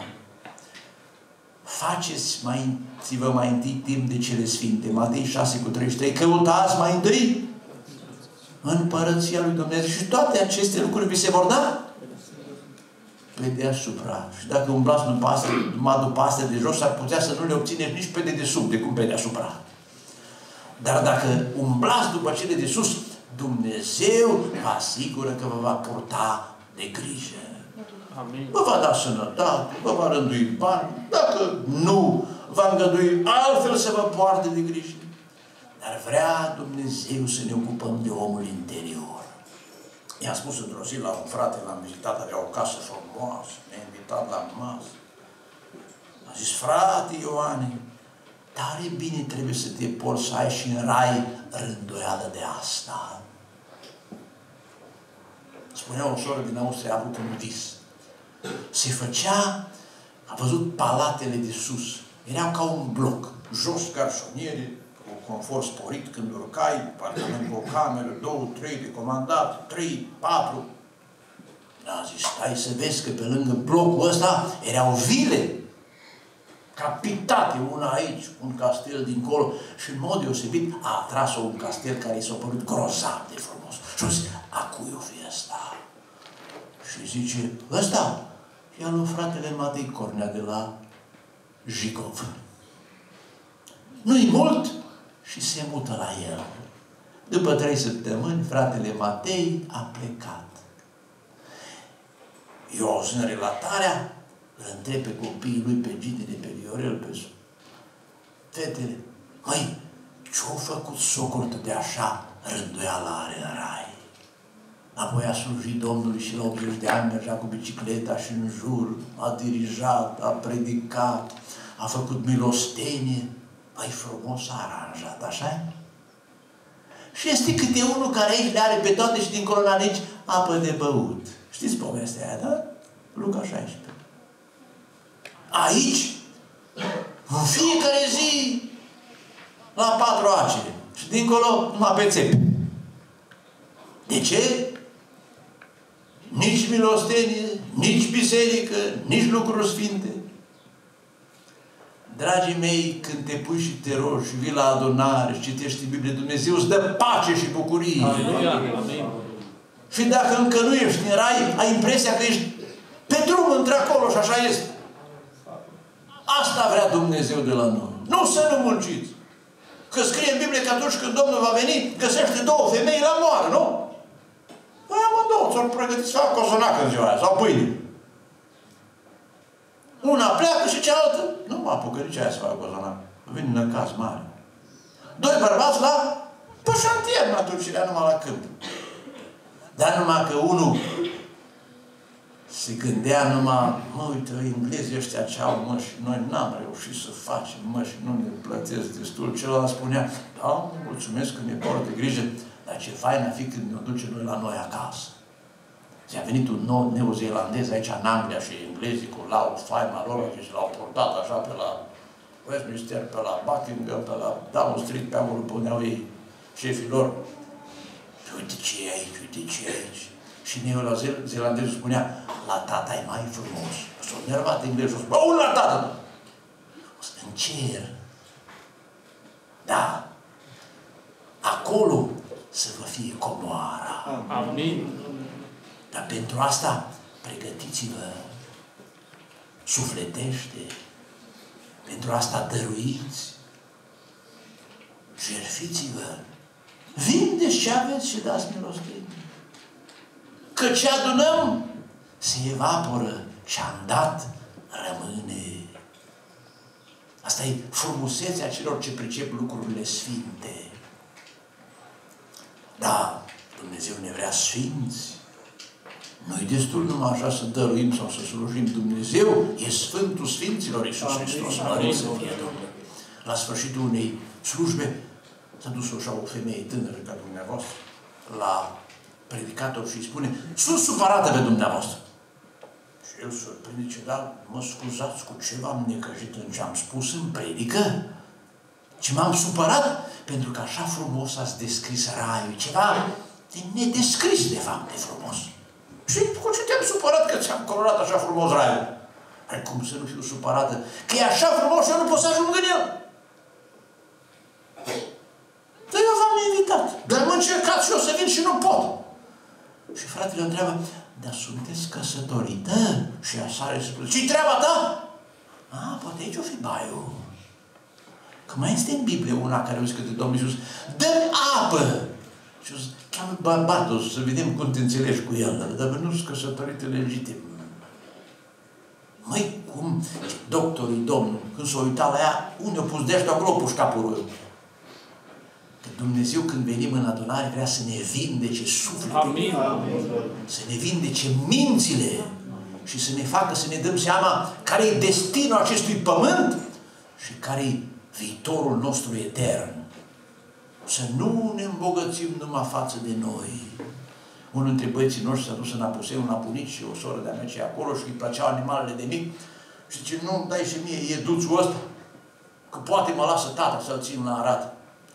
faceți-vă mai întâi timp de cele sfinte. Matei 6:33. Căutați mai întâi împărăția lui Dumnezeu și toate aceste lucruri vi se vor da pe deasupra. Și dacă umblați numai după astea de jos, ar putea să nu le obțineți nici pe dedesubt, de cum pe deasupra. Dar dacă umblați după cele de sus, Dumnezeu vă asigură că vă va purta de grijă. Amin. Vă va da sănătate, vă va rândui bani, dacă nu, va îngădui altfel să vă poarte de grijă. Dar vrea Dumnezeu să ne ocupăm de omul interior. I-am spus într-o zi la un frate, l-am vizitat, avea o casă frumoasă, ne-a invitat la masă. A zis, frate Ioane, tare bine trebuie să te porți, să ai și în rai rânduială de asta. Spunea o soră din Austria, a avut un vis. Se făcea, a văzut palatele de sus. Erau ca un bloc, jos garșoniere, cu confort sporit când urcai, apartament cu o cameră, 2, 3 de comandat, 3, 4. Da, zis, stai să vezi că pe lângă blocul ăsta erau vile capitate, una aici, un castel dincolo și în mod deosebit a atras-o un castel care i s-a părut grozav de frumos. Și a zis, a cui o fi ăsta? Și zice, ăsta? Și a lui fratele Matei Cornea de la Jicov. Nu-i mult și se mută la el. După 3 săptămâni, fratele Matei a plecat. Eu, auzind relatarea, îl întreb pe copiii lui, pe Gide de pe Viorel, pe fetele, măi, ce-a făcut socrul de așa rânduială are în rai? Apoi a slujit Domnului și la 80 de ani mergea cu bicicleta și în jur, a dirijat, a predicat, a făcut milostenie. Păi frumos a aranjat, așa? Și este câte unul care aici le are pe toate și dincolo la nici apă de băut. Știți povestea aia, da? Luca 16. Aici, în fiecare zi, la 4 acere. Și dincolo, numai pe țepi. De ce? Nici milostenie, nici biserică, nici lucruri sfinte. Dragii mei, când te pui și te rogi și vii la adunare și citești Biblie, Dumnezeu îți dă pace și bucurie. Amin. Și dacă încă nu ești în rai, ai impresia că ești pe drum într-acolo și așa este. Asta vrea Dumnezeu de la noi. Nu să nu munciți. Că scrie în Biblie că atunci când Domnul va veni, găsește 2 femei la moară, nu? Păi amândouă ți-au pregătit să facă cozonacă în ziua aia, sau pâine. Una pleacă și cealaltă nu mă apucă nici aia să facă cozonacă. Vine în caz mare. 2 bărbați la pe șantier, atunci era numai la câmp. Dar numai că unul se gândea numai, mă, uite, englezii ăștia ce au, mă, și noi n-am reușit să facem, mă, și nu ne plătesc destul. Celălalt spunea, da, mulțumesc că ne poartă grijă, dar ce fain a fi când ne duce noi la noi acasă. Și a venit un nou neozeelandez aici în Anglia și englezii cu laud faima lor și l-au portat așa pe la Westminster, pe la Buckingham, pe la Downing Street, pe acolo puneau ei șefii lor. Și uite ce e aici, uite ce e aici. Și neozeelandezul spunea, la tata e mai frumos. S-a nervat englezul, spune, bă, la tata! În cer. Da. Acolo să vă fie comoara. Amin. Dar pentru asta, pregătiți-vă, sufletește, pentru asta dăruiți, jertfiți-vă, vindeți ce aveți și dați milostenie. Că ce adunăm, se evaporă, ce-am dat, rămâne. Asta e frumusețea celor ce pricep lucrurile sfinte. Da, Dumnezeu ne vrea sfinți. Nu-i destul numai așa să dăruim sau să slujim. Dumnezeu e Sfântul Sfinților Iisus Hristos. Mărit să fie Domnul. La sfârșitul unei slujbe s-a dus așa o femeie tânără ca dumneavoastră la predicator și îi spune, sunt supărată pe dumneavoastră. Și el surprinde ce, dar mă scuzați, cu ce v-am necăjit în ce am spus în predică? Ce m-am supărat? Pentru că așa frumos ați descris raiul, ceva de nedescris de fapt de frumos. Și cu ce te-am supărat că ți-am colorat așa frumos raiul? Ai cum să nu fiu supărată? Că e așa frumos și eu nu pot să ajung în el. Dar eu v-am invitat. Dar mă încercați și eu să vin și nu pot. Și fratele întreabă, dar sunteți căsătorită? Și ea sare și spune, ce-i treaba ta? A, poate aici o fi baiul. Că mai este în Biblie una care o zice de Domnul Iisus, dă-mi apă! Și o zic, cheamă bărbatul să vedem cum te înțelegi cu el, dar nu sunt căsătorite legitim. Măi, cum doctorii Domnul, când s-a uitat la ea, unde a pus de-aștia, acolo a pus capul roiul. Că Dumnezeu, când venim în adunare, vrea să ne vindece sufletul. Amin. Să ne vindece mințile și să ne facă să ne dăm seama care e destinul acestui pământ și care e viitorul nostru etern. Să nu ne îmbogățim numai față de noi. Unul dintre băieții noștri s-a dus în Apuseu, un apunic și o soră de-a mea ce acolo și îi plăceau animalele de mic și zice, nu, dai și mie, e duțul ăsta, că poate mă lasă tata să-l țin la Arad.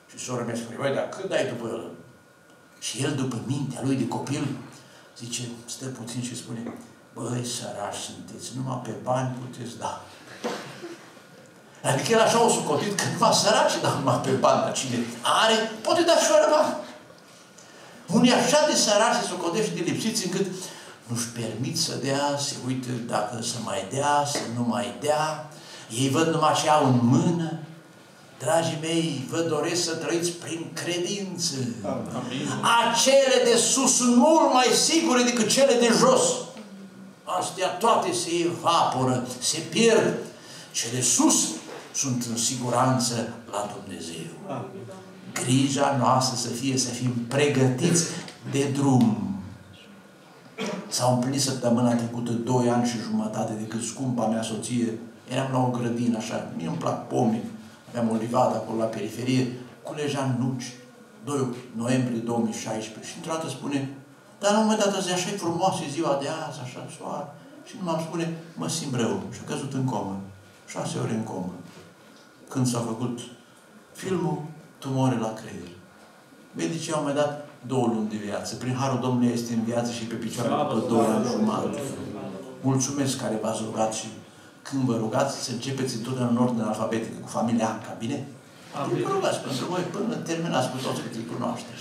Și sora mea spune, băi, dar cât dai după el? Și el, după mintea lui de copil, zice, stă puțin și spune, băi, sărași sunteți, numai pe bani puteți da. Adică el așa o socotit că numai săraci dau numai pe bani, dar cine are, poate da și fără bani. Unii așa de săraci se socotește de lipsiți încât nu-și permit să dea, se uită dacă să mai dea, să nu mai dea. Ei văd numai ce au în mână. Dragii mei, vă doresc să trăiți prin credință. Amin. Acele de sus sunt mult mai sigure decât cele de jos. Astea toate se evaporă, se pierd. Cele de sus sunt în siguranță la Dumnezeu. Amin. Grija noastră să fim pregătiți de drum. S-au împlinit săptămâna trecută 2 ani și jumătate de când scumpa mea soție, eram la o grădină așa, mie îmi plac pomii, aveam o livadă acolo la periferie, culegeam nuci, 2 noiembrie 2016 și într-o dată spune, dar la un moment dat zi așa e frumoasă ziua de azi, așa soare, și nu m-am spune, mă simt rău și a căzut în comă, 6 ore în comă. Când s-a făcut filmul, tumore la creier. Medicii au mai dat 2 luni de viață. Prin harul Domnului este în viață și pe picioare după 2 ani jumătate. Mulțumesc care v-ați rugat și când vă rugați să începeți întotdeauna în ordine alfabetică cu familia Anca, bine? Vă rugați pentru voi până terminați cu toți cât îl cunoașteți.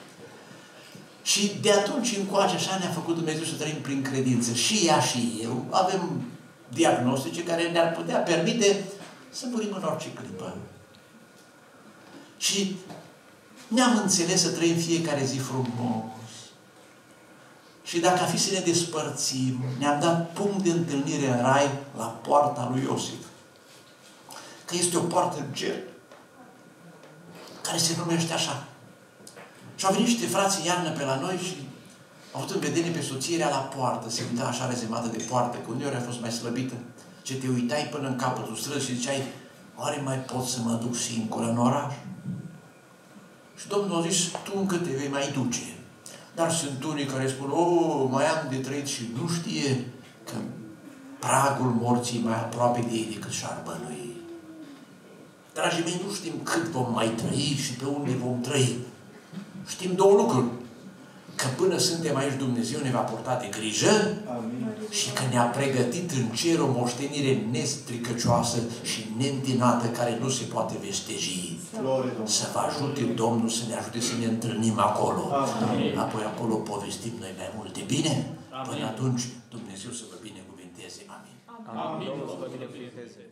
Și de atunci încoace așa ne-a făcut Dumnezeu să trăim prin credință. Și ea și eu avem diagnostice care ne-ar putea permite să murim în orice clipă. Și ne-am înțeles să trăim fiecare zi frumos. Și dacă a fi să ne despărțim, ne-am dat punct de întâlnire în rai la poarta lui Iosif. Că este o poartă în cer, care se numește așa. Și au venit niște frații iarnă pe la noi și au avut în vedere pe soțierea la poartă. Se uita așa rezemată de poartă, că uneori a fost mai slăbită. Ce te uitai până în capătul străzii și ziceai, oare mai pot să mă duc singură în oraș? Și Domnul a zis, tu încă te vei mai duce. Dar sunt unii care spun, mai am de trăit și nu știe că pragul morții e mai aproape de ei decât și-ar bănui. Dragii mei, nu știm cât vom mai trăi și pe unde vom trăi. Știm 2 lucruri. Că până suntem aici, Dumnezeu ne va purta de grijă. Amin. Și că ne-a pregătit în cer o moștenire nestricăcioasă și neîntinată care nu se poate vesteji. Să vă ajute Domnul să ne ajute să ne întâlnim acolo. Amin. Apoi acolo povestim noi mai multe. Bine? Amin. Până atunci Dumnezeu să vă binecuvinteze. Amin. Amin. Domnul să vă binecuvinteze.